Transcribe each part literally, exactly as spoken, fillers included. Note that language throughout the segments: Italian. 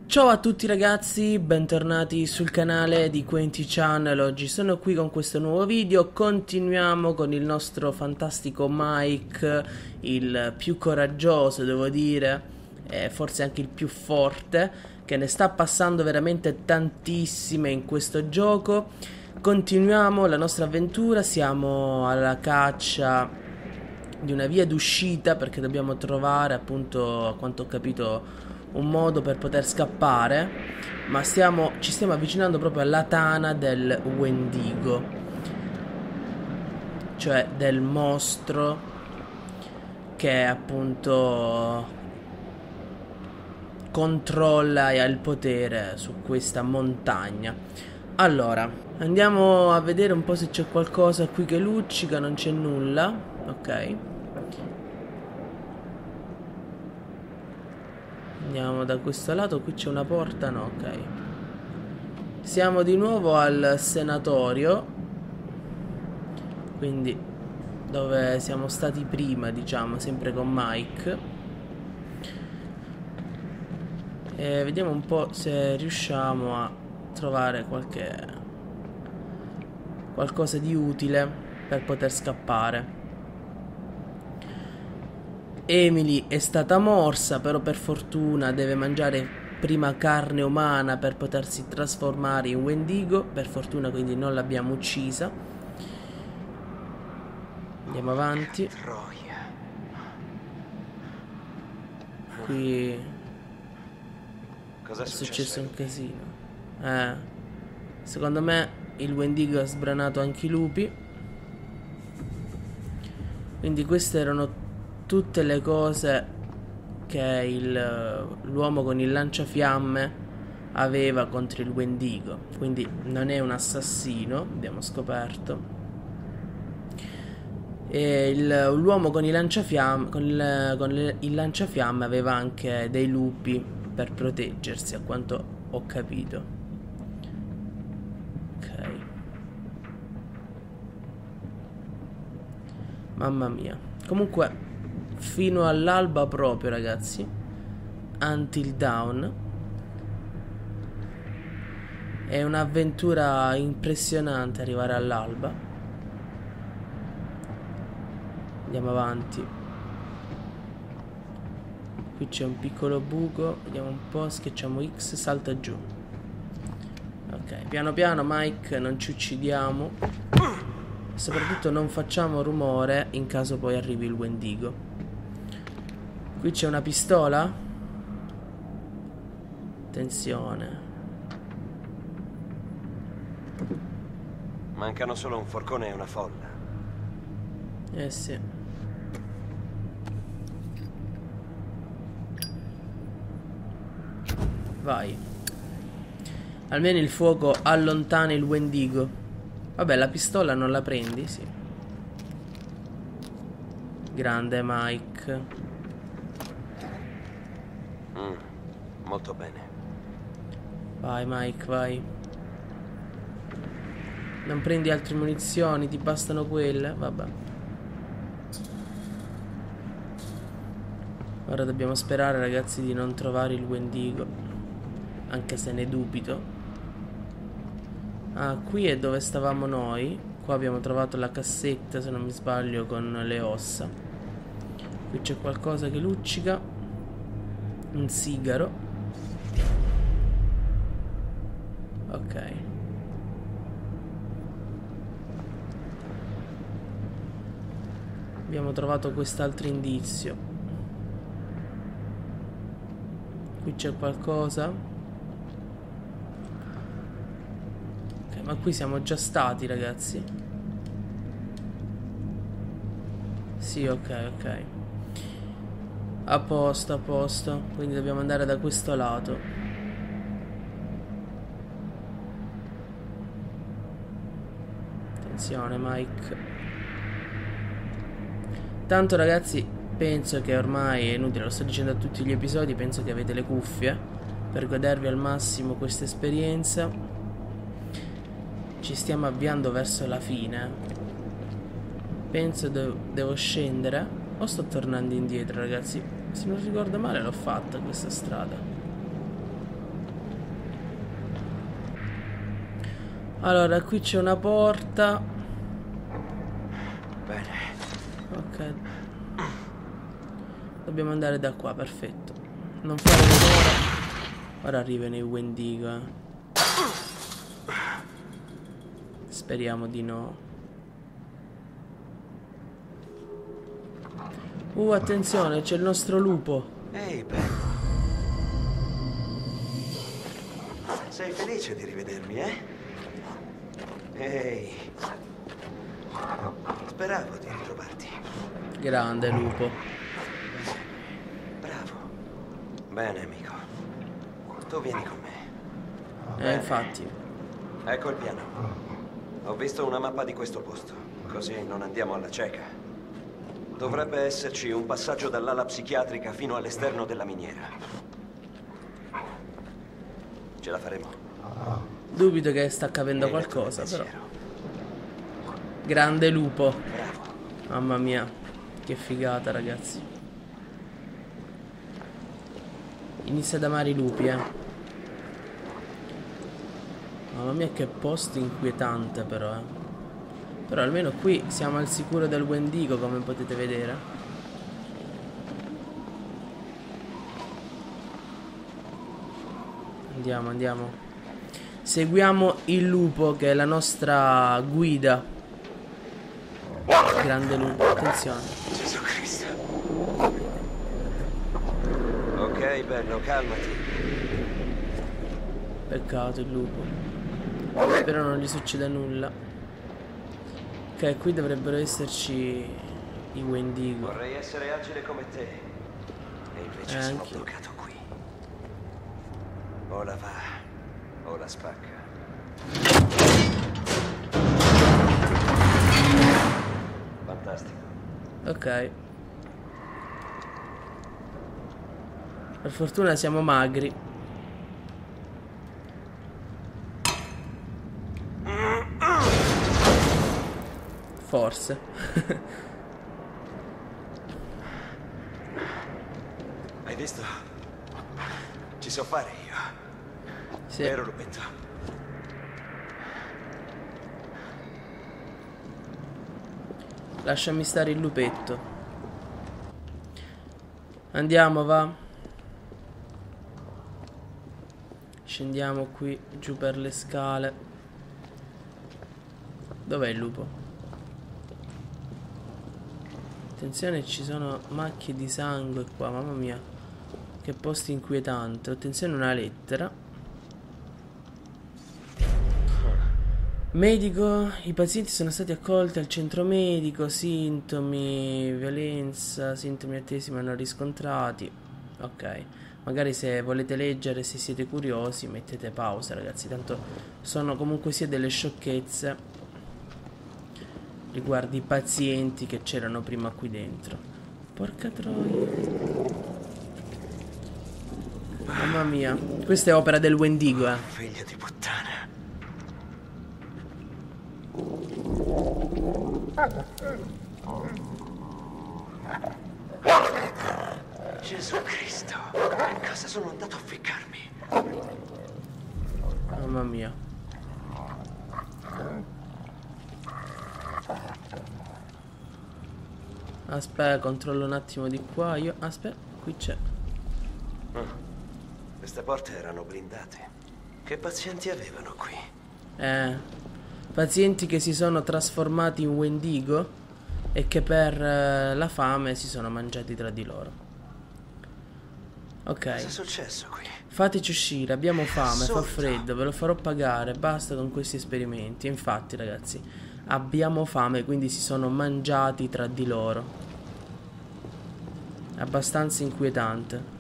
Ciao a tutti ragazzi, bentornati sul canale di Quenti Channel. Oggi sono qui con questo nuovo video. Continuiamo con il nostro fantastico Mike, il più coraggioso devo dire, e forse anche il più forte, che ne sta passando veramente tantissime in questo gioco. Continuiamo la nostra avventura, siamo alla caccia di una via d'uscita perché dobbiamo trovare, appunto, a quanto ho capito, un modo per poter scappare, ma stiamo, ci stiamo avvicinando proprio alla tana del Wendigo, cioè del mostro che appunto controlla e ha il potere su questa montagna. Allora, andiamo a vedere un po' se c'è qualcosa qui che luccica. Non c'è nulla, ok. Andiamo da questo lato, qui c'è una porta, no, ok. Siamo di nuovo al senatorio, quindi dove siamo stati prima, diciamo, sempre con Mike. E vediamo un po' se riusciamo a trovare qualche qualcosa di utile per poter scappare. Emily è stata morsa, però per fortuna deve mangiare prima carne umana per potersi trasformare in Wendigo. Per fortuna quindi non l'abbiamo uccisa. Andiamo avanti. Qui Cosa è è successo un qui? casino. Eh, secondo me il Wendigo ha sbranato anche i lupi. Quindi queste erano tutte le cose che l'uomo con il lanciafiamme aveva contro il Wendigo. Quindi non è un assassino, abbiamo scoperto. E l'uomo con il lanciafiamme con, il, con il, il lanciafiamme aveva anche dei lupi per proteggersi, a quanto ho capito. Ok. Mamma mia. Comunque fino all'alba proprio, ragazzi. Until dawn. È un'avventura impressionante arrivare all'alba. Andiamo avanti. Qui c'è un piccolo buco. Vediamo un po', schiacciamo X, salta giù. Ok, piano piano Mike, non ci uccidiamo. E soprattutto non facciamo rumore in caso poi arrivi il Wendigo. Qui c'è una pistola. Attenzione. Mancano solo un forcone e una folla. Eh sì. Vai. Almeno il fuoco allontana il Wendigo. Vabbè, la pistola non la prendi? Sì. Grande Mike. Mm, molto bene. Vai Mike, vai. Non prendi altre munizioni, ti bastano quelle? Vabbè. Ora dobbiamo sperare, ragazzi, di non trovare il Wendigo, anche se ne dubito. Ah, qui è dove stavamo noi. Qua abbiamo trovato la cassetta, se non mi sbaglio, con le ossa. Qui c'è qualcosa che luccica. Un sigaro. Ok. Abbiamo trovato quest'altro indizio. Qui c'è qualcosa. Ok, ma qui siamo già stati, ragazzi. Sì, ok, ok. A posto, a posto. Quindi dobbiamo andare da questo lato. Attenzione, Mike. Tanto, ragazzi, penso che ormai è inutile, lo sto dicendo a tutti gli episodi. Penso che avete le cuffie per godervi al massimo questa esperienza. Ci stiamo avviando verso la fine. Penso de- devo scendere. O sto tornando indietro, ragazzi? Se non ricordo male l'ho fatta questa strada. Allora, qui c'è una porta. Bene. Ok. Dobbiamo andare da qua, perfetto. Non fare rumore. Ora arrivano i Wendigo, eh. Speriamo di no. Uh, attenzione, c'è il nostro lupo. Ehi, Ben. Sei felice di rivedermi, eh? Ehi. Speravo di ritrovarti. Grande lupo. Bravo. Bene, amico. Tu vieni con me. Eh, Bene. infatti. Ecco il piano. Ho visto una mappa di questo posto, così non andiamo alla cieca. Dovrebbe esserci un passaggio dall'ala psichiatrica fino all'esterno della miniera. Ce la faremo. Dubito che sta capendo Hai letto qualcosa, nel però. pensiero. Grande lupo. Bravo. Mamma mia, che figata, ragazzi. Inizia ad amare i lupi, eh. Mamma mia, che posto inquietante, però, eh. Però almeno qui siamo al sicuro del Wendigo, come potete vedere. Andiamo, andiamo. Seguiamo il lupo, che è la nostra guida. Grande lupo, attenzione. Gesù Cristo. Ok, bello, calmati. Peccato il lupo. Spero non gli succeda nulla. Ok, qui dovrebbero esserci i Wendigo. Vorrei essere agile come te. E invece Eh, sono anch'io. bloccato qui. O la va, o la spacca. Fantastico. Ok. Per fortuna siamo magri. Forse. Hai visto? Ci so fare io. Sì. Vero, lupetto? Lasciami stare il lupetto. Andiamo, va. Scendiamo qui giù per le scale. Dov'è il lupo? Attenzione, ci sono macchie di sangue qua, mamma mia. Che posto inquietante. Attenzione, una lettera. Medico, i pazienti sono stati accolti al centro medico, sintomi, violenza, sintomi attesi ma non riscontrati. Ok, magari se volete leggere, se siete curiosi, mettete pausa, ragazzi, tanto sono comunque sia delle sciocchezze riguardo i pazienti che c'erano prima qui dentro. Porca troia. Mamma mia, questa è opera del Wendigo, eh. Figlio di puttana. Gesù Cristo, cosa sono andato a ficcarmi? Mamma mia. Aspetta, controllo un attimo di qua. Io, aspetta, qui c'è. Queste porte erano blindate. Che pazienti avevano qui? Eh, pazienti che si sono trasformati in Wendigo e che per eh, la fame si sono mangiati tra di loro. Ok. Cosa è successo qui? Fateci uscire, abbiamo fame, fa Assurdo. freddo, ve lo farò pagare, basta con questi esperimenti. E infatti, ragazzi, abbiamo fame, quindi si sono mangiati tra di loro. Abbastanza inquietante.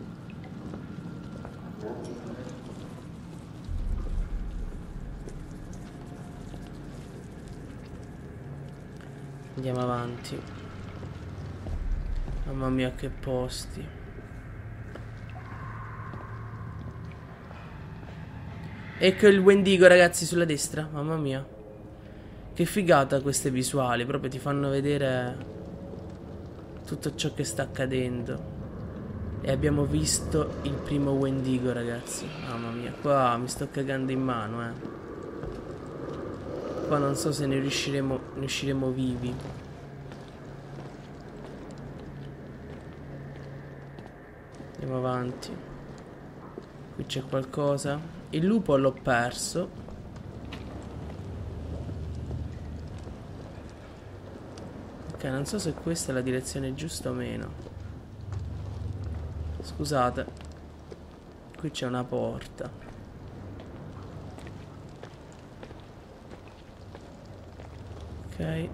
Andiamo avanti. Mamma mia, che posti. Ecco il Wendigo, ragazzi, sulla destra. Mamma mia. Che figata queste visuali. Proprio ti fanno vedere tutto ciò che sta accadendo. E abbiamo visto il primo Wendigo, ragazzi. Mamma mia, qua mi sto cagando in mano, eh. Qua non so se ne riusciremo, ne usciremo vivi. Andiamo avanti. Qui c'è qualcosa. Il lupo l'ho perso. Ok, non so se questa è la direzione giusta o meno. Scusate. Qui c'è una porta. Ok.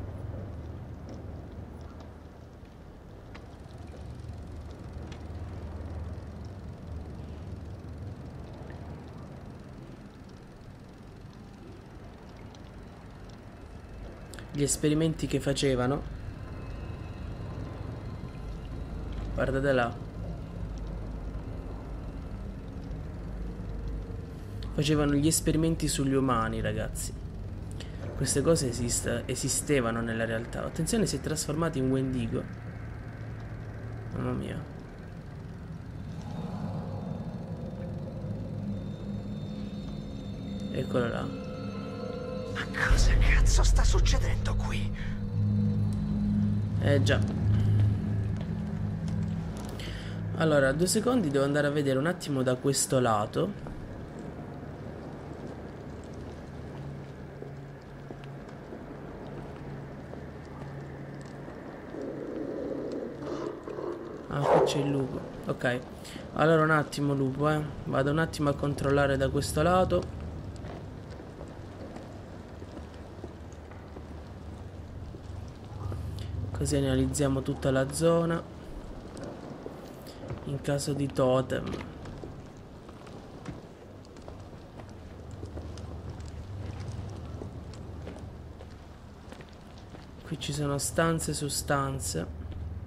Gli esperimenti che facevano. Guardate là. Facevano gli esperimenti sugli umani, ragazzi. Queste cose esist esistevano nella realtà. Attenzione, si è trasformato in Wendigo. Mamma mia. Eccolo là. Ma cosa cazzo sta succedendo qui? Eh già. Allora, due secondi, devo andare a vedere un attimo da questo lato. Ah, qui c'è il lupo. Ok. Allora un attimo, lupo, eh. Vado un attimo a controllare da questo lato. Così analizziamo tutta la zona. In caso di totem. Qui ci sono stanze su stanze.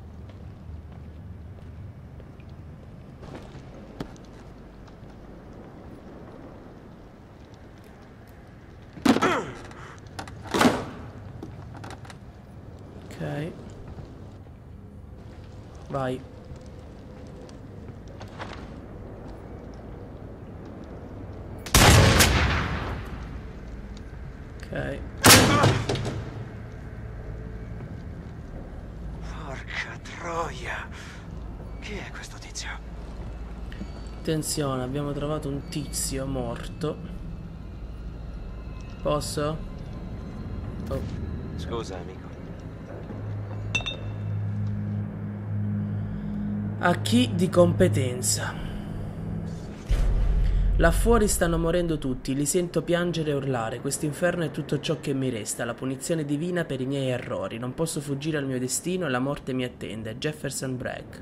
Ok. Vai. Ok. Porca troia. Chi è questo tizio? Attenzione, abbiamo trovato un tizio morto. Posso? Oh. Scusa, amico. A chi di competenza. Là fuori stanno morendo tutti, li sento piangere e urlare. Quest'inferno è tutto ciò che mi resta, la punizione divina per i miei errori. Non posso fuggire al mio destino e la morte mi attende. Jefferson Bragg.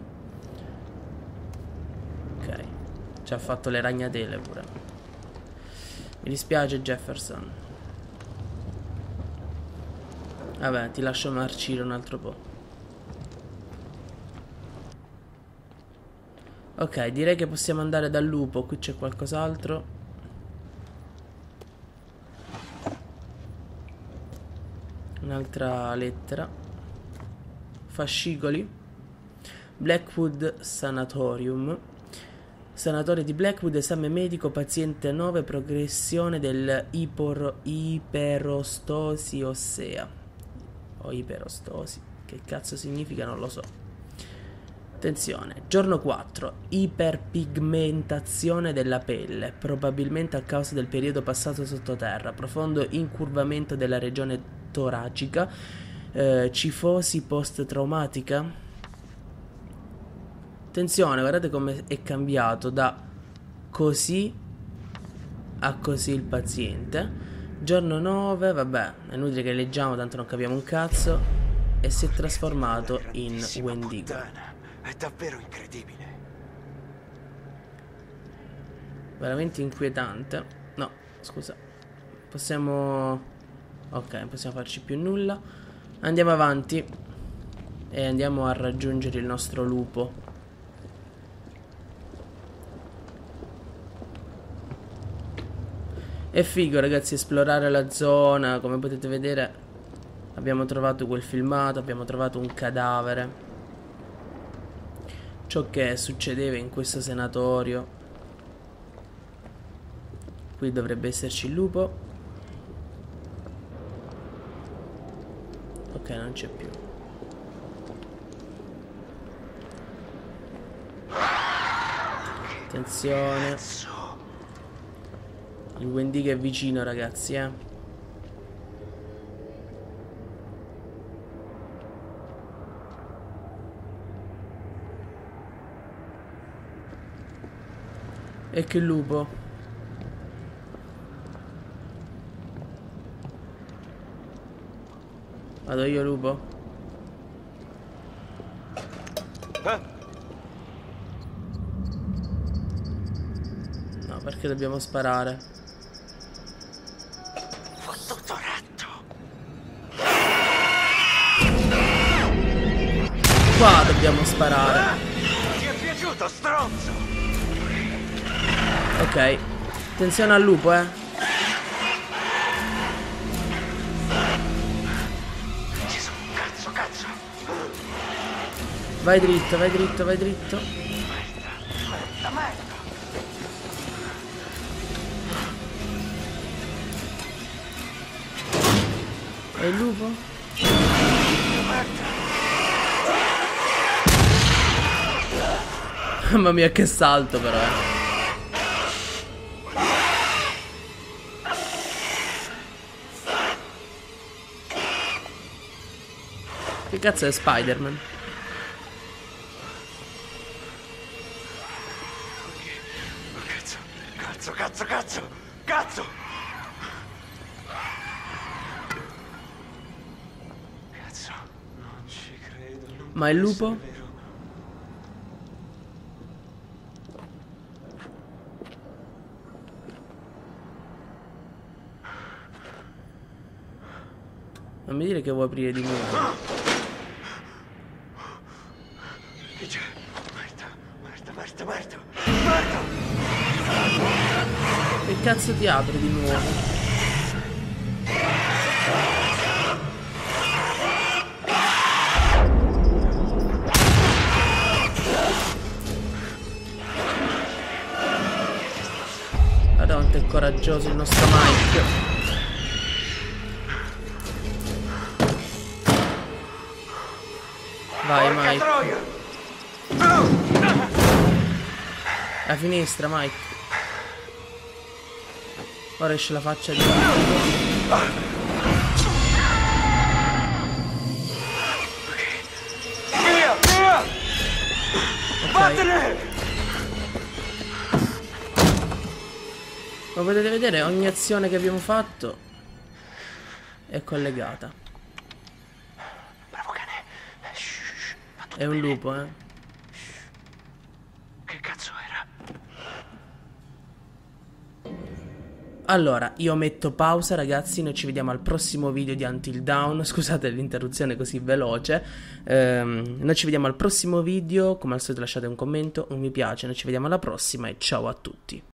Ok, ci ha fatto le ragnatele pure. Mi dispiace, Jefferson. Vabbè, ti lascio marcire un altro po'. Ok, direi che possiamo andare dal lupo. Qui c'è qualcos'altro. Un'altra lettera. Fascicoli. Blackwood Sanatorium. Sanatorio di Blackwood, esame medico, paziente nove, progressione del ipor iperostosi ossea. O iperostosi. Che cazzo significa? Non lo so. Attenzione, giorno quattro, iperpigmentazione della pelle, probabilmente a causa del periodo passato sottoterra, profondo incurvamento della regione toracica, eh, cifosi post-traumatica. Attenzione, guardate come è cambiato da così a così il paziente. Giorno nove, vabbè, è inutile che leggiamo, tanto non capiamo un cazzo, e si è trasformato in Wendigo. Puttana. È davvero incredibile. Veramente inquietante. No, scusa. Possiamo... Ok, non possiamo farci più nulla. Andiamo avanti. E andiamo a raggiungere il nostro lupo. È figo, ragazzi, esplorare la zona. Come potete vedere, abbiamo trovato quel filmato, abbiamo trovato un cadavere. Ciò che succedeva in questo sanatorio. Qui dovrebbe esserci il lupo. Ok, non c'è più. Attenzione. Il Wendigo è vicino, ragazzi, eh. E che lupo. Vado io, lupo. Eh? No, perché dobbiamo sparare? Fottuto ratto. Qua dobbiamo sparare. Ti è piaciuto, stronzo? Ok. Attenzione al lupo, eh. Gesù, cazzo, cazzo. Vai dritto, vai dritto, vai dritto. Merda, merda, merda. E il lupo? Mamma mia, che salto però, eh. Che cazzo è Spider-Man? Cazzo, cazzo, cazzo, cazzo, cazzo. Cazzo, non ci credo. Non Ma il può lupo? essere vero. Non mi dire che vuoi aprire di nuovo. Che c'è? Merda, merda, merda, merda, merda. Che cazzo ti apri di nuovo? Guarda quanto è coraggioso il nostro Mike. Vai, Porca Mike. troia. La finestra, Mike. Ora esce la faccia di... Via, via. Ok. Vattene. Come potete vedere, ogni azione che abbiamo fatto è collegata. Bravo cane. Shh, va tutto È un bene. lupo, eh. Che cazzo era? Allora, io metto pausa, ragazzi. Noi ci vediamo al prossimo video di Until Dawn. Scusate l'interruzione così veloce. Ehm, noi ci vediamo al prossimo video. Come al solito lasciate un commento, un mi piace. Noi ci vediamo alla prossima e ciao a tutti.